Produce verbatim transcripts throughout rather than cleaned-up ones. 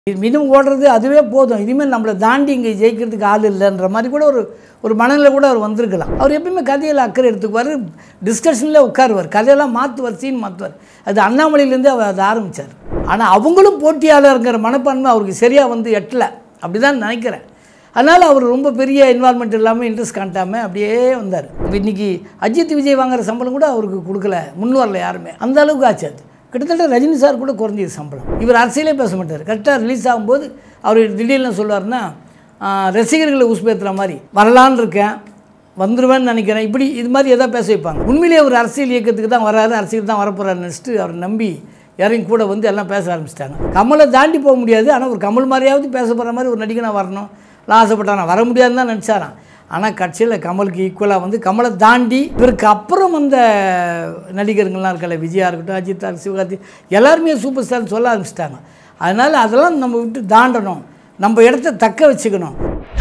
Minimum ஓடுறது அதுவே போதும். இனிமேல் நம்மளை தாண்டி இங்கே ஜெயிக்கிறதுக்கு ஆள் இல்லைன்ற மாதிரி கூட ஒரு ஒரு மனநிலை கூட அவர் வந்திருக்கலாம். அவர் எப்பயுமே கதையில் அக்கறை எடுத்துக்குவார், டிஸ்கஷனில் உட்காருவார், கதையெல்லாம் மாற்றுவார், சீன் மாற்றுவார். அது அண்ணாமலையிலேருந்து அவர் அதை ஆரம்பித்தார். ஆனால் அவங்களும் போட்டியாளருங்கிற மனப்பான்மை அவருக்கு சரியாக வந்து எட்டலை, அப்படி தான் நினைக்கிறேன். அதனால் அவர் ரொம்ப பெரிய இன்வால்மெண்ட் இல்லாமல் இன்ட்ரெஸ்ட் காட்டாமல் அப்படியே வந்தார். இன்றைக்கி அஜித் விஜய் வாங்குகிற சம்பளம் கூட அவருக்கு கொடுக்கல, முன் வரல யாருமே. அந்த அளவுக்கு ஆச்சு. அது கிட்டத்தட்ட ரஜினி சார் கூட குறைஞ்சது சம்பளம். இவர் அரசியலே பேச மாட்டார். கரெக்டாக ரிலீஸ் ஆகும்போது அவர் திடீர்னு சொல்லுவார்னா, ரசிகர்களை உஸ்பேத்துற மாதிரி வரலான்னு இருக்கேன், வந்துடுவேன்னு நினைக்கிறேன், இப்படி இது மாதிரி எதாவது பேச வைப்பாங்க. உண்மையிலேயே ஒரு அரசியல் இயக்கத்துக்கு தான் வராது, அரசியல் தான் வரப்போகிறாரு நினச்சிட்டு அவர் நம்பி யாரையும் கூட வந்து எல்லாம் பேச ஆரம்பிச்சிட்டாங்க. கமலை தாண்டி போக முடியாது, ஆனால் ஒரு கமல் மாதிரியாவது பேச போகிற மாதிரி ஒரு நடிகனாக வரணும் ஆசைப்பட்டானா, வர முடியாதுன்னு தான் நினச்சாரான். ஆனால் கட்சியில் கமலுக்கு ஈக்குவலாக வந்து கமலை தாண்டி இவருக்கு அப்புறம் வந்த நடிகர்கள்லாம் இருக்கல, விஜயா இருக்கட்டும், அஜித், சிவகார்த்தி, எல்லாருமே சூப்பர் ஸ்டார்னு சொல்ல ஆரம்பிச்சிட்டாங்க. அதனால் அதெல்லாம் நம்ம விட்டு தாண்டணும், நம்ம இடத்த தக்க வச்சுக்கணும்.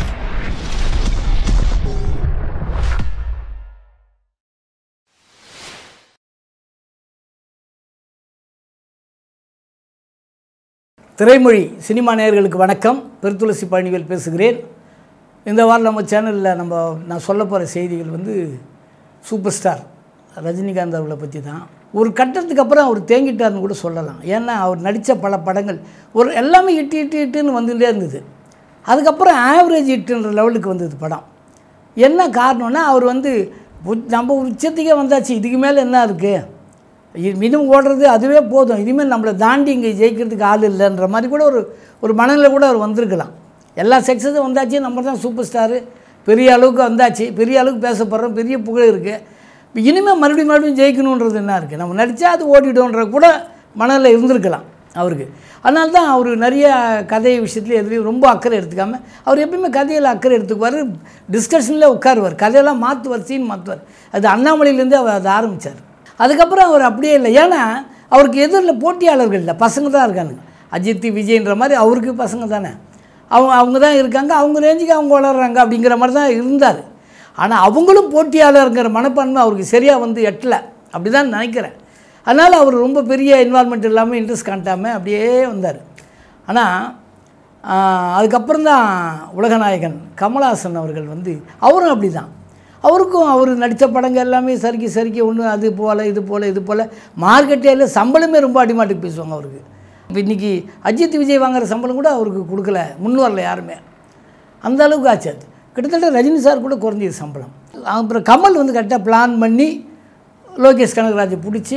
திரைமொழி சினிமா நேயர்களுக்கு வணக்கம். பெருத்துளசி பழனிவேல் பேசுகிறேன். இந்த வாரம் நம்ம சேனலில் நம்ம நான் சொல்ல போகிற செய்திகள் வந்து சூப்பர் ஸ்டார் ரஜினிகாந்த் அவர்களை பற்றி தான். ஒரு கட்டத்துக்கு அப்புறம் அவர் தேங்கிட்டார்னு கூட சொல்லலாம். ஏன்னா அவர் நடித்த பல படங்கள் ஒரு எல்லாமே இட்டு இட்டு இட்டுன்னு வந்துகிட்டே இருந்தது. அதுக்கப்புறம் ஆவரேஜ் இட்டுன்ற லெவலுக்கு வந்தது படம். என்ன காரணம்னா, அவர் வந்து நம்ம உச்சத்துக்கே வந்தாச்சு, இதுக்கு மேலே என்ன இருக்குது, மினிமம் ஓடுறது அதுவே போதும், இனிமேல் நம்மளை தாண்டி இங்கே ஜெயிக்கிறதுக்கு ஆள் இல்லைன்ற மாதிரி கூட ஒரு ஒரு மனநிலை கூட அவர் வந்திருக்கலாம். எல்லா சக்ஸஸும் வந்தாச்சு, நம்ம தான் சூப்பர் ஸ்டாரு, பெரிய அளவுக்கு வந்தாச்சு, பெரிய அளவுக்கு பேசப்படுறோம், பெரிய புகழ் இருக்குது, இப்போ இனிமேல் மறுபடியும் மறுபடியும் ஜெயிக்கணுன்றது என்ன இருக்குது, நம்ம நடித்தா அது ஓடிடும்ன்ற கூட மனநிலை இருந்திருக்கலாம் அவருக்கு. அதனால தான் அவர் நிறைய கதை விஷயத்துலேயும் எதுலேயும் ரொம்ப அக்கறை எடுத்துக்காமல் அவர் எப்பயுமே கதையில் அக்கறை எடுத்துக்குவார், டிஸ்கஷனில் உட்காருவார், கதையெல்லாம் மாற்றுவார், சீன் மாற்றுவார். அது அண்ணாமலையிலேருந்து அவர் அதை ஆரம்பித்தார். அதுக்கப்புறம் அவர் அப்படியே இல்லை. ஏன்னா அவருக்கு எதிரில் போட்டியாளர்கள் இல்லை, பசங்க தான் இருக்கானுங்க. அஜித் விஜய்ன்ற மாதிரி அவருக்கு பசங்க தானே, அவங்க அவங்க தான் இருக்காங்க, அவங்க ரேஞ்சுக்கு அவங்க வளர்கிறாங்க அப்படிங்கிற மாதிரி தான் இருந்தார். ஆனால் அவங்களும் போட்டியாளருங்கிற மனப்பான்மை அவருக்கு சரியாக வந்து எட்டலை, அப்படி தான் நினைக்கிறேன். அதனால் அவர் ரொம்ப பெரிய இன்வால்மெண்ட் இல்லாமல் இன்ட்ரெஸ்ட் காட்டாமல் அப்படியே வந்தார். ஆனால் அதுக்கப்புறம் தான் உலகநாயகன் கமல்ஹாசன் அவர்கள் வந்து அவரும் அப்படி தான். அவருக்கும் அவர் நடித்த படங்கள் எல்லாமே சறுக்கி சறுக்கி ஒன்று அது போல் இது போல் இது போல் மார்க்கெட்டில் சம்பளமே ரொம்ப அடிமாட்டுக்கு பேசுவாங்க அவருக்கு. இப்போ இன்றைக்கி அஜித் விஜய் வாங்குகிற சம்பளம் கூட அவருக்கு கொடுக்கல, முன் வரல யாருமே. அந்த அளவுக்கு ஆச்சு. அது கிட்டத்தட்ட ரஜினி சார் கூட குறைஞ்சது சம்பளம். அப்புறம் கமல் வந்து கரெக்டாக பிளான் பண்ணி லோகேஷ் கனகராஜை பிடிச்சி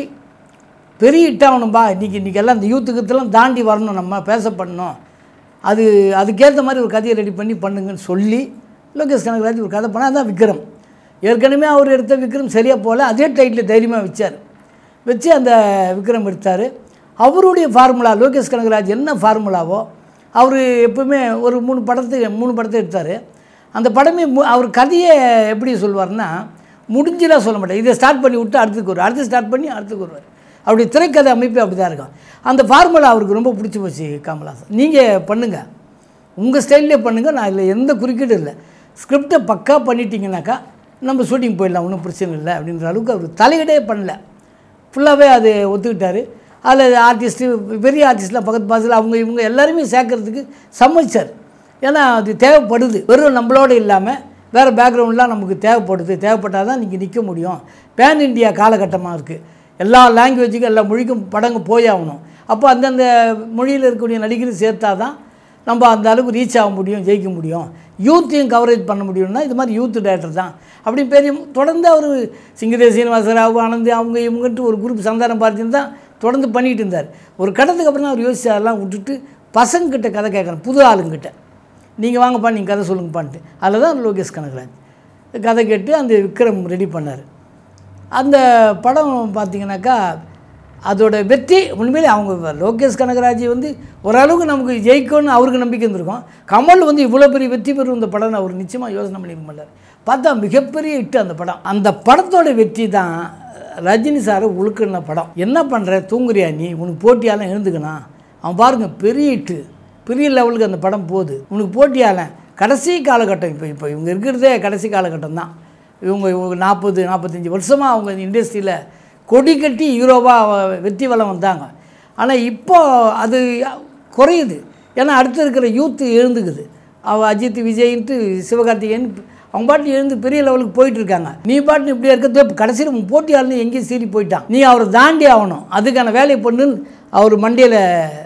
பெரிய ஹிட்டாகணும்பா, இன்றைக்கி இன்றைக்கி எல்லாம் இந்த யூத்துக்கத்தெல்லாம் தாண்டி வரணும், நம்ம பேச பண்ணணும், அது அதுக்கேற்ற மாதிரி ஒரு கதையை ரெடி பண்ணி பண்ணுங்கன்னு சொல்லி லோகேஷ் கனகராஜ் ஒரு கதை பண்ணால் அதுதான் விக்ரம். ஏற்கனவே அவர் எடுத்த விக்ரம் சரியாக போல், அதே டைட்டில் தைரியமாக வச்சார், வச்சு அந்த விக்ரம் எடுத்தார். அவருடைய ஃபார்முலா லோகேஷ் கனகராஜ் என்ன ஃபார்முலாவோ அவர் எப்பவுமே ஒரு மூணு படத்துக்கு மூணு படத்தை எடுத்தார். அந்த படமே அவர் கதையை எப்படி சொல்லுவார்னா, முடிஞ்செல்லாம் சொல்ல மாட்டார், இதை ஸ்டார்ட் பண்ணி விட்டு அடுத்துக்கு வருவார், அடுத்து ஸ்டார்ட் பண்ணி அடுத்துக்கு வருவார். அப்படி திரைக்கதை அமைப்பு அப்படி தான் இருக்கும். அந்த ஃபார்முலா அவருக்கு ரொம்ப பிடிச்சி போச்சு கமல்ஹாசன். நீங்கள் பண்ணுங்கள், உங்கள் ஸ்டைல்லே பண்ணுங்கள், நான் இதில் எந்த குறுக்கீடும் இல்லை, ஸ்கிரிப்டை பக்கா பண்ணிட்டீங்கன்னாக்கா நம்ம ஷூட்டிங் போயிடலாம், ஒன்றும் பிரச்சனை இல்லை அப்படின்ற அளவுக்கு அவர் தலையிடே பண்ணல, ஃபுல்லாகவே அது ஒத்துக்கிட்டார். அதில் ஆர்டிஸ்ட்டு பெரிய ஆர்டிஸ்ட்லாம் பக்கத்து பாசத்தில் அவங்க இவங்க எல்லாருமே சேர்க்கறதுக்கு சம்மதிச்சார். ஏன்னா அது தேவைப்படுது, வெறும் நம்மளோடு இல்லாமல் வேறு பேக்ரவுண்ட்லாம் நமக்கு தேவைப்படுது, தேவைப்பட்டால் தான் நீங்கள் நிற்க முடியும். பேன் இண்டியா காலகட்டமாக இருக்குது, எல்லா லாங்குவேஜுக்கும் எல்லா மொழிக்கும் படங்க போயாகணும். அப்போ அந்தந்த மொழியில் இருக்கக்கூடிய நடிகர்கள் சேர்த்தா தான் நம்ம அந்த அளவுக்கு ரீச் ஆக முடியும், ஜெயிக்க முடியும், யூத்தையும் கவரேஜ் பண்ண முடியும்னா இது மாதிரி யூத் டேரக்டர் தான் அப்படி பெரிய தொடர்ந்து அவர் சிங்கதே சீனிவாசராவ் ஆனந்த் அவங்க இவங்கன்ட்டு ஒரு குரூப் சந்தானம் பார்த்துன்னு தான் தொடர்ந்து பண்ணிகிட்டு இருந்தார். ஒரு கடத்துக்கு அப்புறம் தான் அவர் யோசிச்சு அதெல்லாம் விட்டுட்டு பசங்கிட்ட கதை கேட்குறேன், புது ஆளுங்கிட்ட, நீங்கள் வாங்கப்பா நீங்கள் கதை சொல்லுங்கப்பான்ட்டு. அதில் தான் லோகேஷ் கனகராஜ் கதை கேட்டு அந்த விக்ரம் ரெடி பண்ணார். அந்த படம் பார்த்திங்கனாக்கா அதோட வெற்றி உண்மையிலே அவங்க லோகேஷ் கனகராஜ் வந்து ஓரளவுக்கு நமக்கு ஜெயிக்கும்னு அவருக்கு நம்பிக்கை இருந்திருக்கும். கமல் வந்து இவ்வளோ பெரிய வெற்றி பெறும் இந்த படம் அவர் நிச்சயமாக யோசனை பண்ணிக்க மாட்டார். பார்த்தா மிகப்பெரிய ஹிட்டு அந்த படம். அந்த படத்தோட வெற்றி தான் ரஜினி சாரை உழுக்கின படம். என்ன பண்ணுற, தூங்குறியா நீ, உனக்கு போட்டியாலும் எழுந்துக்கணும், அவன் பாருங்கள் பெரிய ஹிட்டு, பெரிய லெவலுக்கு அந்த படம் போகுது, உனக்கு போட்டியால கடைசி காலகட்டம். இப்போ இப்போ இவங்க இருக்கிறதே கடைசி காலகட்டம் தான். இவங்க இவங்க நாற்பது நாற்பத்தஞ்சு வருஷமாக அவங்க இண்டஸ்ட்ரியில் கொடி கட்டி ஹீரோவாக வெற்றி வளம் வந்தாங்க. ஆனால் இப்போ அது குறையுது. ஏன்னா அடுத்து இருக்கிற யூத்து எழுந்துக்குது. அவள் அஜித் விஜய்ன்ட்டு சிவகார்த்திகேயன் அவங்க பாட்டு எழுந்து பெரிய லெவலுக்கு போயிட்டுருக்காங்க. நீ பாட்டு இப்படியே இருக்கிறது கடைசியில் போட்டியாளன்னு எங்கேயும் சீறி போயிட்டான். நீ அவரை தாண்டி ஆகணும், அதுக்கான வேலையை பண்ணுன்னு அவர் மண்டையில்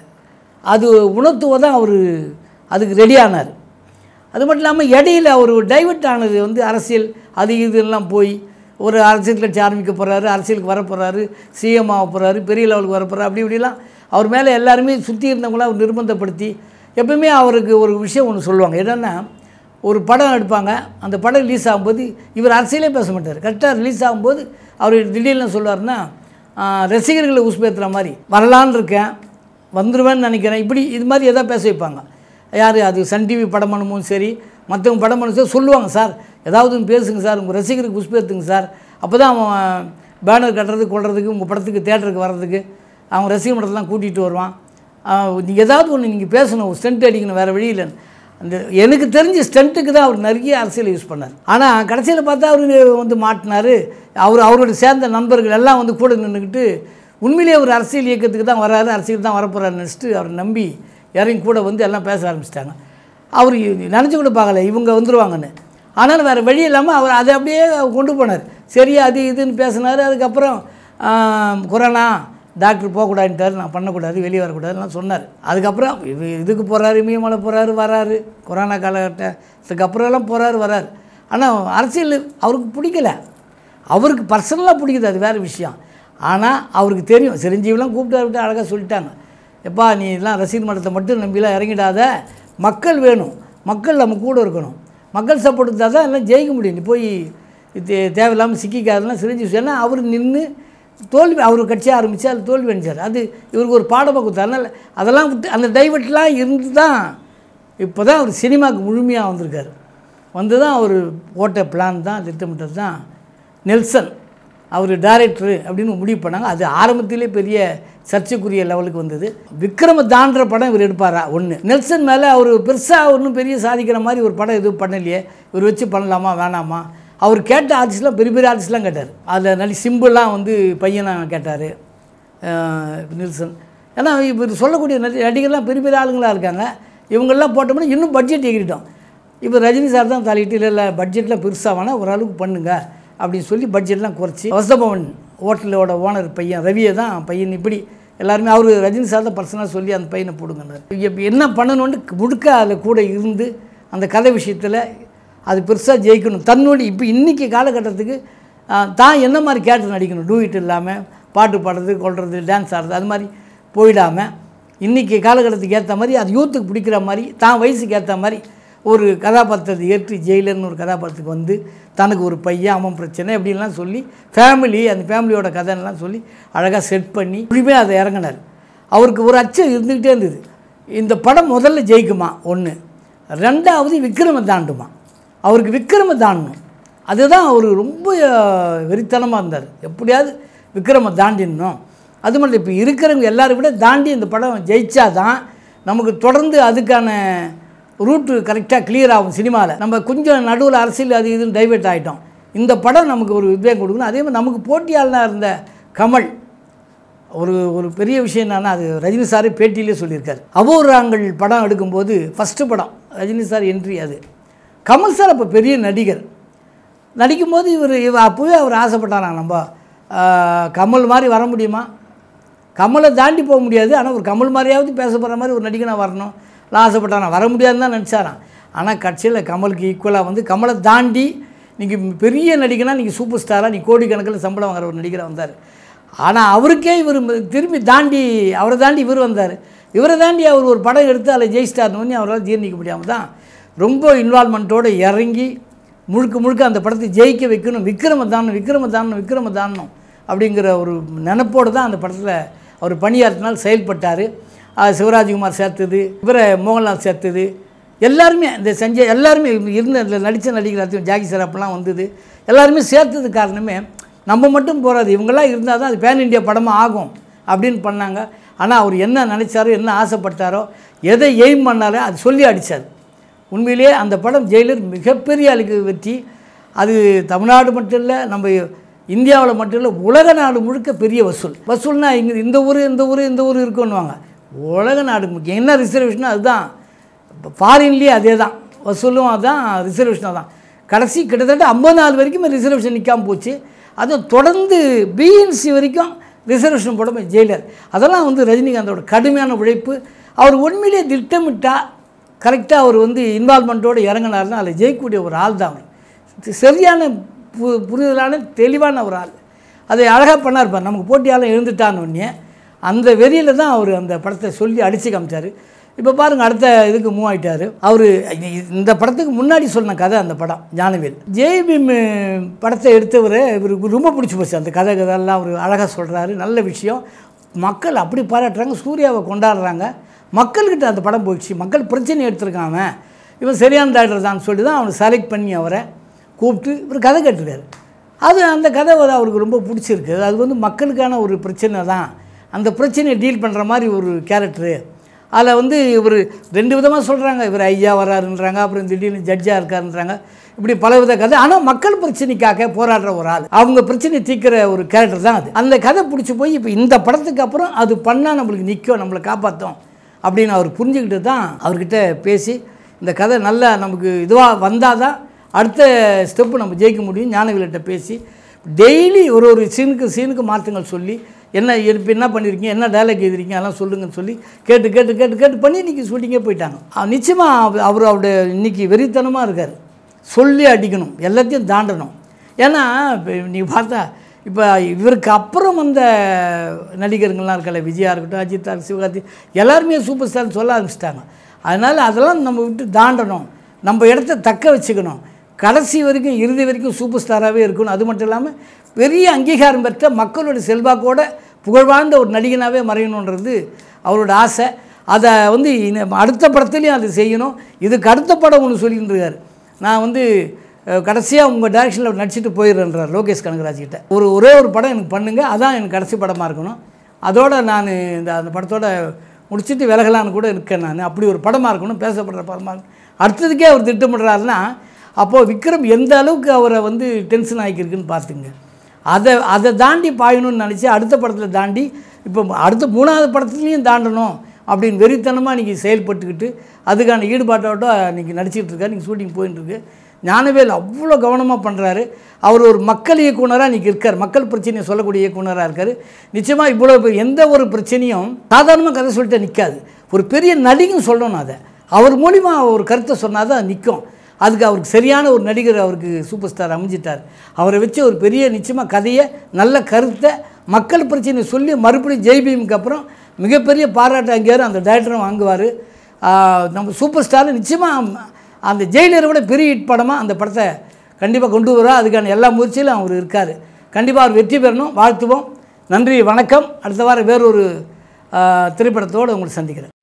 அது உணர்த்துவ தான் அவர் அதுக்கு ரெடி ஆனார். அது மட்டும் இல்லாமல் இடையில் அவர் டைவர்ட் ஆனது வந்து அரசியல் அது இதெல்லாம் போய் ஒரு அரசியல் கட்சி ஆரம்பிக்க போகிறாரு, அரசியலுக்கு வர போகிறாரு, சிஎம் ஆக போகிறாரு, பெரிய லெவலுக்கு வர போகிறாரு, அப்படி இப்படிலாம் அவர் மேலே எல்லாருமே சுற்றி இருந்தவங்களாம் அவர் நிர்பந்தப்படுத்தி எப்பவுமே அவருக்கு ஒரு விஷயம் ஒன்று சொல்லுவாங்க. என்னென்னா ஒரு படம் எடுப்பாங்க, அந்த படம் ரிலீஸ் ஆகும்போது இவர் அரசியலே பேச மாட்டார். கரெக்டாக ரிலீஸ் ஆகும்போது அவர் திடீர்னு சொல்லுவார்னா ரசிகர்களை உசுப்பேற்றுற மாதிரி வரலான்னு இருக்கேன், வந்துடுவேன்னு நினைக்கிறேன், இப்படி இது மாதிரி எதாவது பேச வைப்பாங்க. யார் அது சன் டிவி படம் பண்ணும்போதும் சரி மற்றவங்க படம் பண்ணும் சரி சொல்லுவாங்க, சார் ஏதாவது ஒன்று பேசுங்க சார், உங்கள் ரசிகருக்கு உசுப்பேற்றுங்க சார், அப்போ தான் அவன் பேனர் கட்டுறதுக்கு கொள்றதுக்கு உங்கள் படத்துக்கு தேட்டருக்கு வர்றதுக்கு அவங்க ரசிகர் மட்டத்தெல்லாம் கூட்டிகிட்டு வருவான். நீங்கள் ஏதாவது ஒன்று நீங்கள் பேசணும், ஸ்டண்ட் அடிக்கணும், வேறு வழி இல்லைன்னு. அந்த எனக்கு தெரிஞ்ச ஸ்டண்ட்டுக்கு தான் அவர் நிறைய அரசியல் யூஸ் பண்ணார். ஆனால் கடைசியில் பார்த்தா அவர் வந்து மாட்டினார். அவர் அவரோட சேர்ந்த நண்பர்கள் எல்லாம் வந்து கூட நின்றுக்கிட்டு உண்மையிலேயே ஒரு அரசியல் இயக்கத்துக்கு தான் வராரு, அரசியல் தான் வரப்போகிறாரு நினச்சிட்டு அவர் நம்பி இறங்கி கூட வந்து எல்லாம் பேச ஆரம்பிச்சிட்டாங்க. அவர் நினச்சி கூட பார்க்கல இவங்க வந்துடுவாங்கன்னு. ஆனாலும் வேறு வழி இல்லாமல் அவர் அதை அப்படியே கொண்டு போனார். சரி அது இதுன்னு பேசினார். அதுக்கப்புறம் கொரோனா டாக்டர் போகக்கூடாதுன்ட்டார், நான் பண்ணக்கூடாது, வெளியே வரக்கூடாதுலாம் சொன்னார். அதுக்கப்புறம் இது இதுக்கு போகிறாரு, இமயமலை போகிறாரு, வராரு, கொரோனா காலகட்டத்துக்கு அப்புறம்லாம் போகிறாரு வராரு. ஆனால் அரசியல் அவருக்கு பிடிக்கல, அவருக்கு பர்சனலாக பிடிக்குது, அது வேறு விஷயம். ஆனால் அவருக்கு தெரியும், சிரஞ்சீவிலாம் கூப்பிட்டு விட்டு அழகாக சொல்லிட்டாங்க, எப்பா நீ எல்லாம் ரசிகர் மன்றத்தை மட்டும் நம்பிலாம் இறங்கிடாத, மக்கள் வேணும், மக்கள் நம்ம கூட இருக்கணும், மக்கள் சப்போர்ட் இருந்தால் தான் எல்லாம் ஜெயிக்க முடியும், நீ போய் இது தேவையில்லாமல் சிக்கிக்காதெல்லாம் சிரஞ்சீவி. ஏன்னா அவர் நின்று தோல்வி அவர் கட்சி ஆரம்பித்து அது தோல்வி அடைஞ்சார். அது இவருக்கு ஒரு பாடமாக கொடுத்தார். அதனால் அதெல்லாம் விட்டு அந்த டைவர்ட்லாம் இருந்து தான் இப்போ தான் அவர் சினிமாவுக்கு முழுமையாக வந்திருக்கார். வந்து தான் அவர் போட்ட பிளான் தான் திட்டமிட்டது தான் நெல்சன் அவர் டைரக்டரு அப்படின்னு முடிவு பண்ணாங்க. அது ஆரம்பத்திலே பெரிய சர்ச்சைக்குரிய லெவலுக்கு வந்தது. விக்ரம தாண்டுற படம் இவர் எடுப்பாரா ஒன்று, நெல்சன் மேலே அவர் பெருசாக ஒன்றும் பெரிய சாதிக்கிற மாதிரி ஒரு படம் எதுவும் பண்ணலையே, இவர் வச்சு பண்ணலாமா வேணாமா. அவர் கேட்ட ஆர்டிஸ்ட்லாம் பெரிய பெரிய ஆர்டிஸ்ட்லாம் கேட்டார். அதில் நல்ல சிம்பிளாக வந்து பையனை கேட்டார் நெல்சன். ஏன்னா இப்போ சொல்லக்கூடிய நிறைய நடிகர்லாம் பெரிய பெரிய ஆளுங்களாக இருக்காங்க. இவங்கெல்லாம் போட்டோம்னா இன்னும் பட்ஜெட் எகிட்டோம். இப்போ ரஜினி சார் தான் தலையிட்டு இல்லை இல்லை பட்ஜெட்லாம் பெருசாக வேணால் ஓரளவுக்கு பண்ணுங்க அப்படின்னு சொல்லி பட்ஜெட்லாம் குறைச்சி வசபவன் ஹோட்டலோட ஓனர் பையன் ரவியை தான் பையன் இப்படி எல்லாருமே அவர் ரஜினி சார் தான் பர்சனலாக சொல்லி அந்த பையனை போடுங்கன்னார். இப்போ என்ன பண்ணணும்னு முழுக்க அதில் கூட இருந்து அந்த கதை விஷயத்தில் அது பெருசாக ஜெயிக்கணும். தன்னுடைய இப்போ இன்றைக்கி காலகட்டத்துக்கு தான் என்ன மாதிரி கேரக்டர் நடிக்கணும், டூயிட் இல்லாமல் பாட்டு பாடுறது கொள்வது டான்ஸ் ஆடுறது அது மாதிரி போயிடாமல் இன்றைக்கி காலகட்டத்துக்கு ஏற்ற மாதிரி அது யூத்துக்கு பிடிக்கிற மாதிரி தான் வயசுக்கு ஏற்ற மாதிரி ஒரு கதாபாத்திரத்தை ஏற்றி ஜெயிலர்னு ஒரு கதாபாத்திரத்துக்கு வந்து தனக்கு ஒரு பையன் அவன் பிரச்சனை எப்படின்லாம் சொல்லி ஃபேமிலி அந்த ஃபேமிலியோட கதைன்னெலாம் சொல்லி அழகாக செட் பண்ணி முழுமையாக அதை இறங்கினார். அவருக்கு ஒரு அச்சம் இருந்துக்கிட்டே இருந்தது, இந்த படம் முதல்ல ஜெயிக்குமா ஒன்று, ரெண்டாவது விக்ரம தாண்டுமா, அவருக்கு விக்ரம தாண்டணும், அதுதான் அவர் ரொம்ப வெறித்தனமாக இருந்தார், எப்படியாவது விக்ரம தாண்டிடணும். அது மட்டும் இப்போ இருக்கிறவங்க எல்லோரும் விட தாண்டி இந்த படம் ஜெயிச்சா தான் நமக்கு தொடர்ந்து அதுக்கான ரூட்டு கரெக்டாக கிளியர் ஆகும். சினிமாவில் நம்ம கொஞ்சம் நடுவில் அரசியல் அது இதுன்னு டைவெர்ட் ஆகிட்டோம். இந்த படம் நமக்கு ஒரு உத்வேகம் கொடுக்கணும். அதே மாதிரி நமக்கு போட்டியாளனாக இருந்த கமல் ஒரு ஒரு பெரிய விஷயம் என்னென்னா அது ரஜினி சாரே பேட்டியிலே சொல்லியிருக்காரு. அபூர்வங்கள் படம் எடுக்கும்போது ஃபஸ்ட்டு படம் ரஜினி சார் என்ட்ரி, அது கமல் சார் அப்போ பெரிய நடிகர் நடிக்கும்போது இவர் இவ அப்போவே அவர் ஆசைப்பட்டாராங்க, நம்ம கமல் மாதிரி வர முடியுமா, கமலை தாண்டி போக முடியாது, ஆனால் ஒரு கமல் மாதிரியாவது பேசப்படுற மாதிரி ஒரு நடிகனாக வரணும் நான் ஆசைப்பட்டானா, வர முடியாதுன்னு தான் நினச்சாரான். ஆனால் கட்சியில் கமலுக்கு ஈக்குவலாக வந்து கமலை தாண்டி நீங்கள் பெரிய நடிகனா, நீங்கள் சூப்பர் ஸ்டாராக நீ கோடிக்கணக்கில் சம்பளம் வாங்குற ஒரு நடிகராக வந்தார். ஆனால் அவருக்கே இவர் திரும்பி தாண்டி அவரை தாண்டி இவர் வந்தார். இவரை தாண்டி அவர் ஒரு படம் எடுத்து அதில் ஜெயிஸ்டார்னு அவரால் ஜீர்ணிக்க முடியாமல் தான் ரொம்ப இன்வால்மெண்ட்டோடு இறங்கி முழுக்க முழுக்க அந்த படத்தை ஜெயிக்க வைக்கணும், விக்ரம தாண்டணும் விக்ரம தாண்டணும் விக்ரம தாண்டணும் அப்படிங்கிற ஒரு நினைப்போடு தான் அந்த படத்தில் அவர் பணியாற்றினால் செயல்பட்டார். சிவராஜ்குமார் சேர்த்தது, இவரை மோகன்லால் சேர்த்தது, எல்லாருமே இந்த சஞ்சய் எல்லாருமே இருந்த அதில் நடித்த நடிகர் ஜாக்கி சராப்பெல்லாம் வந்தது, எல்லாருமே சேர்த்தது காரணமே நம்ம மட்டும் போகாது, இவங்கெல்லாம் இருந்தால் தான் அது பேன் இண்டியா படமாக ஆகும் அப்படின்னு பண்ணாங்க. ஆனால் அவர் என்ன நினச்சாரோ என்ன ஆசைப்பட்டாரோ எதை எய்ம் பண்ணாரோ அது சொல்லி அடித்தார். உண்மையிலே அந்த படம் ஜெயிலர் மிகப்பெரிய அளவுக்கு வெற்றி. அது தமிழ்நாடு மட்டும் இல்லை, நம்ம இந்தியாவில் மட்டும் இல்லை, உலக நாடு முழுக்க பெரிய வசூல். வசூல்னால் இங்கே இந்த ஊர் இந்த ஊர் இந்த ஊர் இருக்குன்னுவாங்க, உலக நாடுக்கு முக்கியம். என்ன ரிசர்வேஷனோ அதுதான். இப்போ ஃபாரின்லேயே அதே தான், வசூலும் அதுதான், ரிசர்வேஷனாக தான். கடைசி கிட்டத்தட்ட ஐம்பது நாள் வரைக்கும் ரிசர்வேஷன் நிற்காமல் போச்சு. அதுவும் தொடர்ந்து பிஎன்சி வரைக்கும் ரிசர்வேஷன் போட ஜெயிலர். அதெல்லாம் வந்து ரஜினிகாந்தோட கடுமையான உழைப்பு. அவர் உண்மையிலே திட்டமிட்டால் கரெக்டாக அவர் வந்து இன்வால்மெண்ட்டோடு இறங்கினார்னா அதில் ஜெயிக்கக்கூடிய ஒரு ஆள் தான் அவர். சரியான பு புரிதலான தெளிவான ஒரு ஆள். அதை அழகாக பண்ணார்ப்பார். நமக்கு போட்டியால் எழுந்துட்டான்னு ஒன்றே அந்த வெறியில் தான் அவர் அந்த படத்தை சொல்லி அடித்து காமிச்சார். இப்போ பாருங்கள், அடுத்த இதுக்கு மூவ் ஆகிட்டார் அவர். இந்த படத்துக்கு முன்னாடி சொன்ன கதை அந்த படம் ஞானவேல். ஜெய்பீம் படத்தை எடுத்தவர் இவருக்கு ரொம்ப பிடிச்சி போச்சு. அந்த கதை கதையெல்லாம் அவர் அழகாக சொல்கிறாரு. நல்ல விஷயம். மக்கள் அப்படி பாராட்டுறாங்க, சூர்யாவை கொண்டாடுறாங்க. மக்கள்கிட்ட அந்த படம் போயிடுச்சு. மக்கள் பிரச்சனை எடுத்துருக்கான் அவன், இவன் சரியான டாக்டர் தான் சொல்லி தான் அவனை செலக்ட் பண்ணி அவரை கூப்பிட்டு இவர் கதை கேட்டிருக்காரு. அது அந்த கதை அவருக்கு ரொம்ப பிடிச்சிருக்கு. அது வந்து மக்களுக்கான ஒரு பிரச்சனை தான். அந்த பிரச்சனையை டீல் பண்ணுற மாதிரி ஒரு கேரக்டரு. அதில் வந்து இவர் ரெண்டு விதமாக சொல்கிறாங்க. இவர் ஐயா வராருன்றாங்க, அப்புறம் திடீர்னு ஜட்ஜாக இருக்காருன்றாங்க. இப்படி பலவித கதை. ஆனால் மக்கள் பிரச்சனைக்காக போராடுற ஒரு ஆள், அவங்க பிரச்சனை தீர்க்கிற ஒரு கேரக்டர் தான் அது. அந்த கதை பிடிச்சி போய் இப்போ இந்த படத்துக்கு அப்புறம் அது பண்ணால் நம்மளுக்கு நிற்கும், நம்மளை காப்பாற்றும் அப்படின்னு அவர் புரிஞ்சுக்கிட்டு தான் அவர்கிட்ட பேசி இந்த கதை நல்லா நமக்கு இதுவாக வந்தால் தான் அடுத்த ஸ்டெப்பு நம்ம ஜெயிக்க முடியும். ஞானவேல்கிட்ட பேசி டெய்லி ஒரு ஒரு சீனுக்கு சீனுக்கு மாற்றங்கள் சொல்லி என்ன இப்போ என்ன பண்ணியிருக்கீங்க, என்ன டைலாக் எழுதிருக்கீங்க அதெல்லாம் சொல்லுங்கன்னு சொல்லி கேட்டு கேட்டு கேட்டு கேட்டு பண்ணி இன்றைக்கி ஷூட்டிங்கே போயிட்டாங்க. நிச்சயமாக அவர் அவருடைய இன்றைக்கி வெறித்தனமாக இருக்கார். சொல்லி அடிக்கணும், எல்லாத்தையும் தாண்டணும். ஏன்னா இப்போ நீங்கள் பார்த்தா இப்போ இவருக்கு அப்புறம் வந்த நடிகர்கள்லாம் இருக்கல, விஜயா இருக்கட்டும், அஜித்தா, சிவகார்த்தி, எல்லாருமே சூப்பர் ஸ்டார்னு சொல்ல ஆரம்பிச்சிட்டாங்க. அதனால் அதெல்லாம் நம்ம விட்டு தாண்டணும், நம்ம இடத்த தக்க வச்சுக்கணும், கடைசி வரைக்கும் இறுதி வரைக்கும் சூப்பர் ஸ்டாராகவே இருக்கணும். அது மட்டும் இல்லாமல் பெரிய அங்கீகாரம் பெற்ற மக்களோட செல்வாக்கோட புகழ்வாழ்ந்த ஒரு நடிகனாகவே மறையணுன்றது அவரோட ஆசை. அதை வந்து அடுத்த படத்துலேயும் அது செய்யணும். இதுக்கு அடுத்த படம் ஒன்று சொல்லிட்டு இருக்கார். நான் வந்து கடைசியாக உங்கள் டைரக்ஷனில் நடிச்சுட்டு போயிடுறேன்றார் லோகேஷ் கனகராஜ்கிட்ட. ஒரு ஒரே ஒரு படம் எனக்கு பண்ணுங்கள், அதான் எனக்கு கடைசி படமாக இருக்கணும், அதோடு நான் இந்த அந்த படத்தோட முடிச்சுட்டு விலகலான்னு கூட இருக்கேன் நான், அப்படி ஒரு படமாக இருக்கணும், பேசப்படுற படமாக இருக்கணும். அடுத்ததுக்கே அவர் திட்டமிடுறாருன்னா அப்போது விக்ரம் எந்த அளவுக்கு அவரை வந்து டென்ஷன் ஆகிக்கிருக்குன்னு பார்த்துங்க. அதை அதை தாண்டி பாயணும்னு நினச்சி அடுத்த படத்தில் தாண்டி இப்போ அடுத்த மூணாவது படத்துலேயும் தாண்டணும் அப்படின்னு வெறித்தனமாக இன்றைக்கி செயல்பட்டுக்கிட்டு அதுக்கான ஈடுபாட்டோட இன்றைக்கி நடிச்சிட்டு இருக்காரு. இன்றைக்கி ஷூட்டிங் போயிட்டுருக்கு. ஞானவேல் அவ்வளோ கவனமாக பண்ணுறாரு. அவர் ஒரு மக்கள் இயக்குனராக இன்றைக்கி இருக்கார், மக்கள் பிரச்சனையை சொல்லக்கூடிய இயக்குனராக இருக்கார். நிச்சயமாக இவ்வளோ எந்த ஒரு பிரச்சனையும் சாதாரணமாக கதை சொல்லிட்டு நிற்காது. ஒரு பெரிய நடிகன் சொல்லணும், அதை அவர் மூலிமா ஒரு கருத்தை சொன்னால் தான் நிற்கும். அதுக்கு அவருக்கு சரியான ஒரு நடிகர் அவருக்கு சூப்பர் ஸ்டார் அமைஞ்சிட்டார். அவரை வச்சு ஒரு பெரிய நிச்சயமாக கதையை நல்ல கருத்தை மக்கள் பிரச்சனையை சொல்லி மறுபடியும் ஜெய்பீமுக்கு அப்புறம் மிகப்பெரிய பாராட்டு அங்கேயாரும் அந்த டைரக்டரும் வாங்குவார். நம்ம சூப்பர் ஸ்டார் நிச்சயமாக அந்த ஜெயிலரை விட பெரிய ஹிட் படமாக அந்த படத்தை கண்டிப்பாக கொண்டு வரா. அதுக்கான எல்லா முயற்சியிலும் அவர் இருக்கார். கண்டிப்பாக அவர் வெற்றி பெறணும், வாழ்த்துவோம். நன்றி, வணக்கம். அடுத்த வாரம் வேறொரு திரைப்படத்தோடு உங்களை சந்திக்கிறேன்.